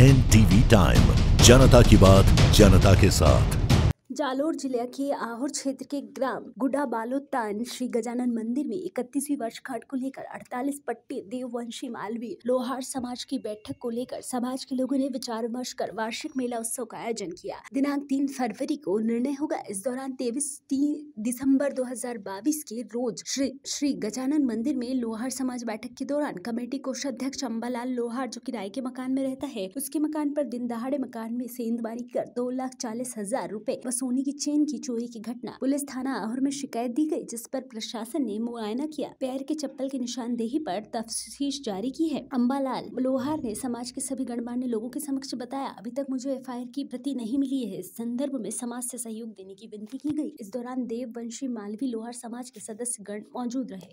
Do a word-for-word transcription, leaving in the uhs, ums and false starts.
N TV time, जनता की बात जनता के साथ। जालोर जिले के आहोर क्षेत्र के ग्राम गुडा बालोतान श्री गजानन मंदिर में इकतीसवीं वर्षगांठ को लेकर अड़तालीस पट्टी देववंशी मालवी लोहार समाज की बैठक को लेकर समाज के लोगों ने विचार विमर्श कर वार्षिक मेला उत्सव का आयोजन किया। दिनांक तीन फरवरी को निर्णय होगा। इस दौरान तेईस दिसंबर दो हजार बाईस के रोज श्री श्री गजानन मंदिर में लोहार समाज बैठक के दौरान कमेटी कोष अध्यक्ष अम्बालाल लोहार, जो किराए के मकान में रहता है, उसके मकान पर दिन दहाड़े मकान में सेंधमारी कर दो लाख चालीस हजार रूपए सोने की चेन की चोरी की घटना पुलिस थाना आहोर में शिकायत दी गई, जिस पर प्रशासन ने मुआयना किया। पैर के चप्पल की निशानदेही पर तफ्तीश जारी की है। अम्बालाल लोहार ने समाज के सभी गणमान्य लोगों के समक्ष बताया, अभी तक मुझे एफ आई आर की प्रति नहीं मिली है। इस संदर्भ में समाज से सहयोग देने की विनती की गई। इस दौरान देववंशी मालवी लोहार समाज के सदस्य गण मौजूद रहे।